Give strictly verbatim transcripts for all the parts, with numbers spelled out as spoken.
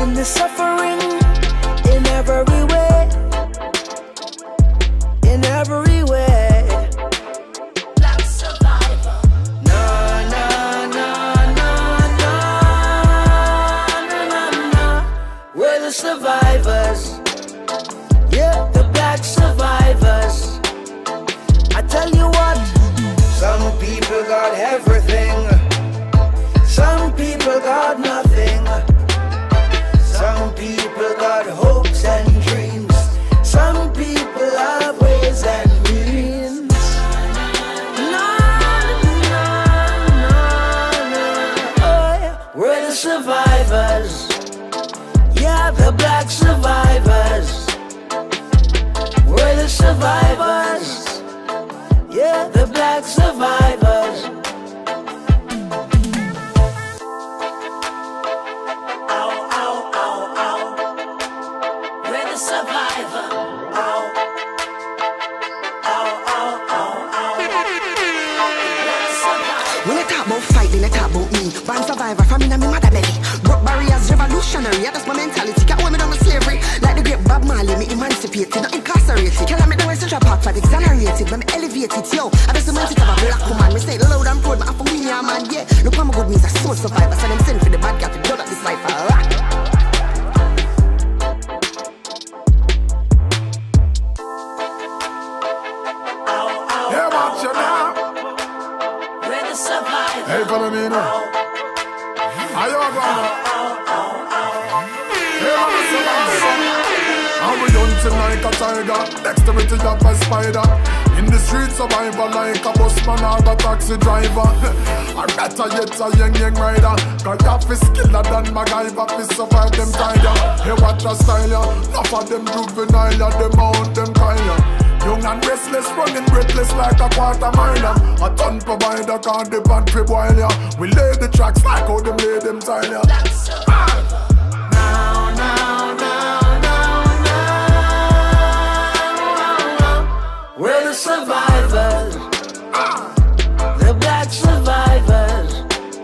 in the suffering, in every way, in every way. Black survivor. No, no, no, no, no, no, no, no. We're the survivors. Yeah, the black survivors. I tell you what, some people got everything, some people got nothing. Some people got hopes and dreams, some people have ways and means. No, no, no, no. Oh, yeah. We're the survivors. Yeah, the black survivors. We're the survivors. Yeah, the black survivors. Ow, ow, ow, ow. We're the survivor. Ow. Ow, ow, ow, ow. We're the survivor. When I talk about fight, then I talk about me. Born survivor from in my mother belly. Broke barriers, revolutionary. Yeah, that's my mentality. Can't hold me down with slavery. Like the great Bob Marley, me emancipated, not incarcerated. Can't let me down with Central Park for exonerated. But me elevated, yo. I just remind it of a black woman. Me say loud and proud, but I for win ya man, yeah. Look how my good means a soul survivor. So them send for the bad guy to blood up this life. Ah. Yeah, watch you now. We're the survivor. Hey, follow me now. Are you going? Hey, I'm the survivor. And we hunting like a tiger, dexterity up a spider. In the streets survivor like a busman or a taxi driver. I got a yet a young young rider. Cause half is skiller than MacGyver fi survive them tiger. Hey, watch a style ya. Enough of them juvenile ya, them out them kind ya. Young and restless, running breathless like a quarter miler. A ton provider can't depend for boil ya. We lay the tracks like how them lay them tile ya. Now, now, now, now, now. We're the survivors. The black survivors.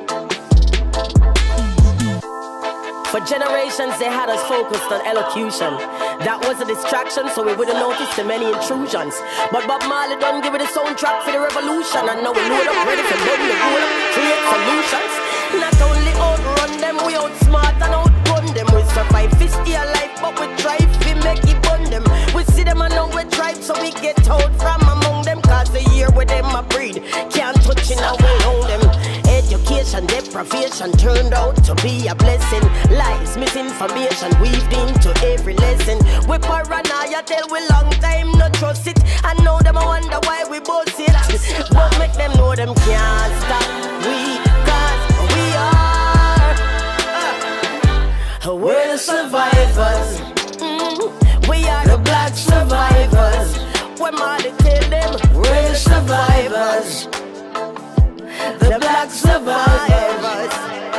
For generations they had us focused on elocution. That was a distraction, so we wouldn't notice the many intrusions. But Bob Marley done give it a soundtrack for the revolution. And now we load up, ready to run the rule up, create solutions. Not only outrun them, we outsmart and outgun them. We survive fifty alive, but we try to make it bun them. We see them and now we tribe, so we get out from among them. Cause the year with them a breed, can't touch it now we own them. Education, deprivation turned out to be a blessing. Lies, misinformation weaved into every lesson. We paranoia tell we long time not trust it. And now them a wonder why we boast it. But make them know them can't stop we, cause we are uh, we're the survivors. Mm, we are the black survivors. When Marley tell them we're the survivors. The black survivors.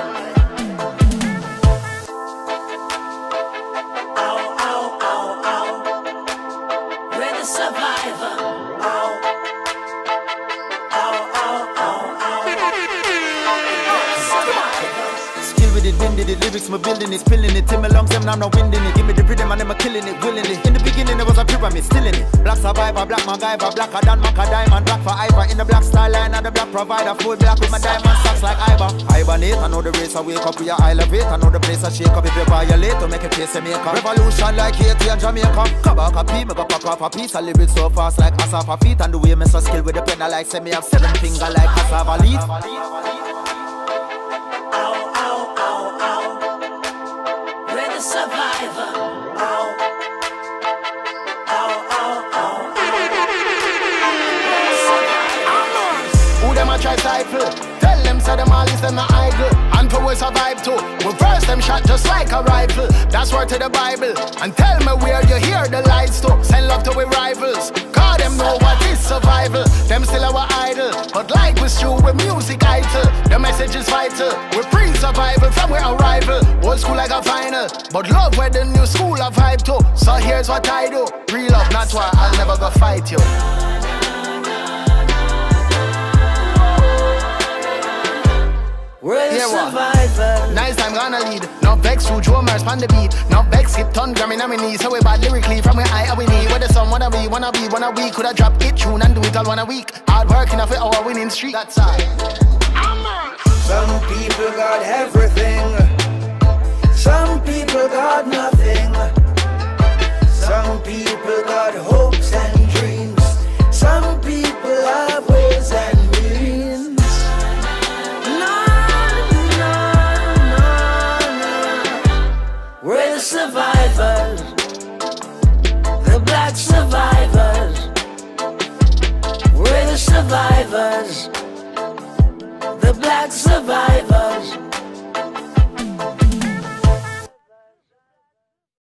Ow, ow, ow, ow. We're the survivor. Ow. Ow, ow, ow, ow. Skill with it, wind it, lyrics, my building it, spilling it. Till my lungs, them now I'm winding it. Give me the rhythm and I'm killing it, willingly. In the beginning, there was a pyramid, still in it. Black survivor, black MacGyver, blacker than Maca diamond, black for Ivor. In the black style line and the black provider, full black with my diamond socks like Ivor. Hibernate, I know the race I wake up, we are elevate. I know the place I shake up if you violate to make a case of make up. Revolution like Haiti and Jamaica. Kabak a pea, me go pack off a piece. I live it so fast like Asaf a feet. And the way me so skill with the pen, I like say me have seven finger like cassava leaf. Survivor. Ow. Ow, ow, ow, ow. Who them a try stifle? Tell them say them all is them a idle. And to we survive too. We verse them shot just like a rifle. That's word to the Bible. And tell me where you hear the lies to. Send love to we rivals. Cause them know what is survival. Them still our idol. But like we stew with music idle. The message is vital. We pre-survival from our arrival. Old school like a final. But love where the new school a vibe to. So here's what I do. Real love, not why I'll never go fight you. We're the Yeah, what? survivors. Nice time gonna lead. No vex through drummers on the beat. No vex hit ton gramming on my knees. So we bad lyrically from where I we need. Where the sun wanna be, wanna be, wanna be. Coulda drop it tune and do it all one a week. Hard working off it our winning streak. That's all. Some people got everything. Some people got nothing. Some people got hopes and dreams. Some people have ways and means. No, no, no, no. We're the survivors. The black survivors. We're the survivors. The black survivors.